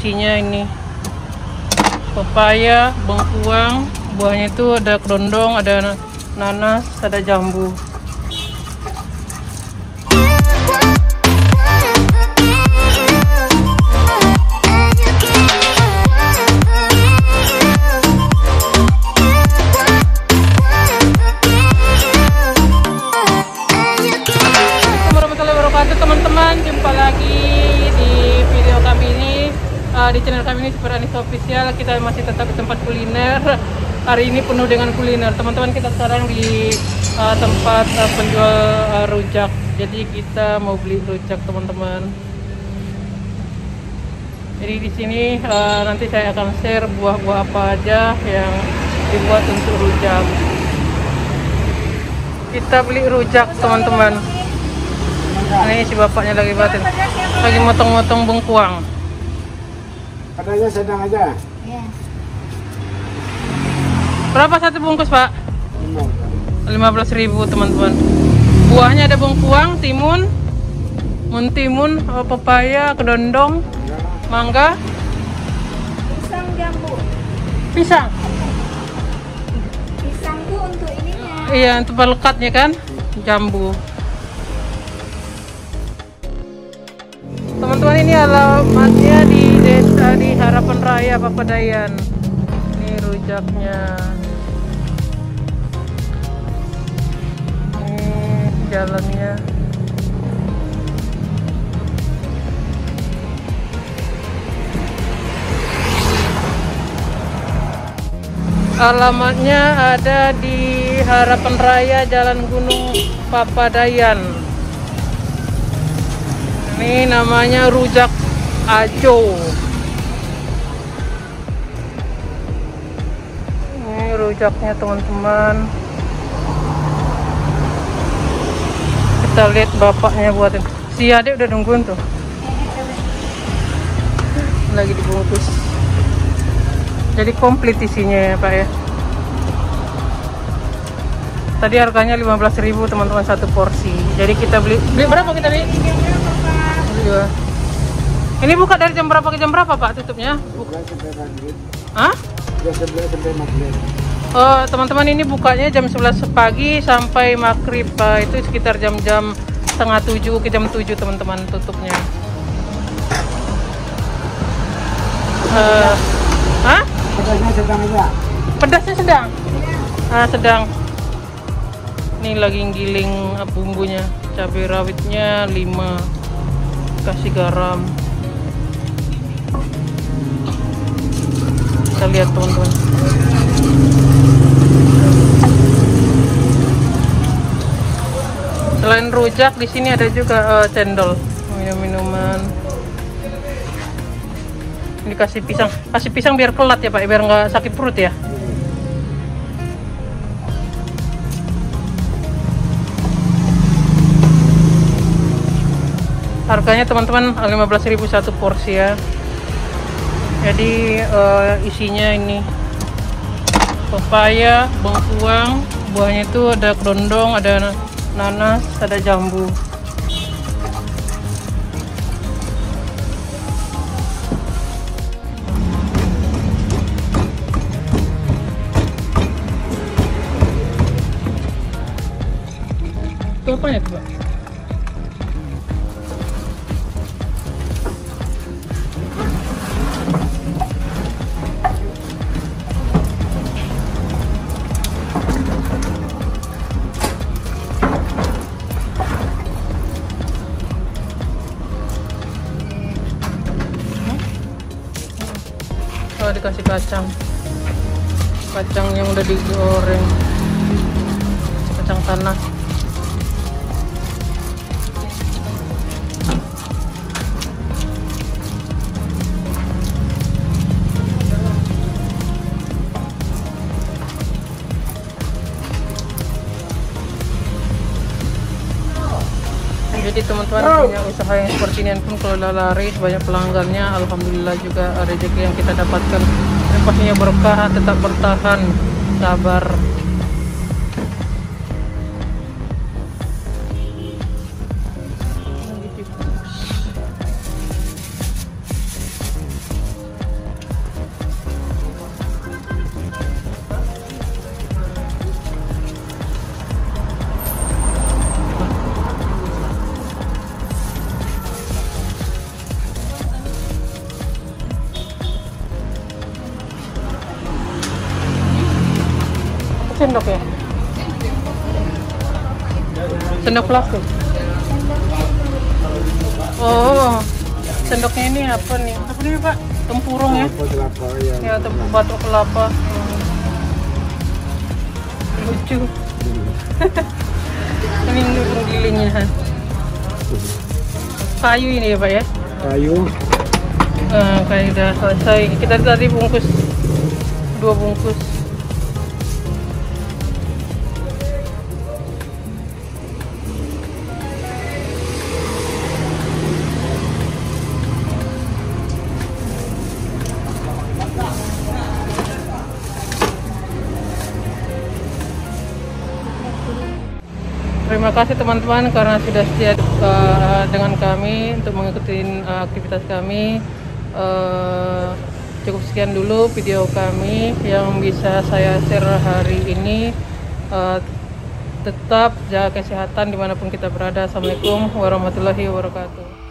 isinya ini pepaya, bengkuang, buahnya itu ada kedondong, ada nanas, ada jambu. Teman-teman, jumpa lagi di video kami ini di channel kami ini Super Anis Official. Kita masih tetap di tempat kuliner. Hari ini penuh dengan kuliner. Teman-teman, kita sekarang di tempat penjual rujak. Jadi kita mau beli rujak, teman-teman. Jadi di sini nanti saya akan share buah-buah apa aja yang dibuat untuk rujak. Kita beli rujak, teman-teman. Ini si bapaknya lagi motong-motong bengkuang. Padanya sedang aja. Ya. Berapa satu bungkus, Pak? 15.000, teman-teman. Buahnya ada bengkuang, timun, muntimun, pepaya, kedondong, mangga, Pisang jambu. pisang. Pisang tuh untuk ininya. Iya, untuk pelekatnya kan, jambu. Teman-teman, ini alamatnya di desa di Harapan Raya, Papadayan. Ini rujaknya. Ini jalannya. Alamatnya ada di Harapan Raya, Jalan Gunung Papadayan. Ini namanya rujak Ajo. Ini rujaknya, teman-teman. Kita lihat bapaknya buatin. Si adik udah nungguin tuh. Lagi dibungkus. Jadi komplit isinya ya, Pak ya. Tadi harganya 15.000, teman-teman, satu porsi. Jadi kita beli berapa kita beli? Ini buka dari jam berapa ke jam berapa, Pak, tutupnya? Hah? Oh, teman-teman, ini bukanya jam 11 pagi sampai maghrib, Pak. Itu sekitar jam-jam setengah 7 ke jam 7, teman-teman, tutupnya. Hah? Pedasnya sedang aja. Pedasnya sedang? Sedang. Ini lagi giling bumbunya. Cabai rawitnya 5. Kasih garam. Kita lihat, teman-teman. Selain rujak, di sini ada juga cendol, minum-minuman. Ini kasih pisang biar kelat ya, Pak, biar nggak sakit perut ya. Harganya, teman-teman, 15.000 satu porsi ya. Jadi isinya ini pepaya, bengkuang, buahnya itu ada kedondong, ada nanas, ada jambu. Itu apanya tuh, Pak? Oh, dikasih kacang yang udah digoreng, kacang tanah. Jadi teman-teman, punya usaha yang seperti ini pun kalau laris banyak pelanggannya, alhamdulillah juga rezeki yang kita dapatkan yang pastinya berkah, tetap bertahan, sabar. sendok ya? Sendok plastik. Oh, sendoknya ini apa nih? Apa nih Pak? Tempurung ya? Apa kelapa ya? Ya, tempur batok kelapa. Lucu. Ini penggilingnya. Kayu ini ya Pak ya? Kayu. Kayak udah selesai. Kita tadi bungkus 2 bungkus. Terima kasih teman-teman karena sudah setia dengan kami untuk mengikuti aktivitas kami. Cukup sekian dulu video kami yang bisa saya share hari ini. Tetap jaga kesehatan dimanapun kita berada. Assalamualaikum warahmatullahi wabarakatuh.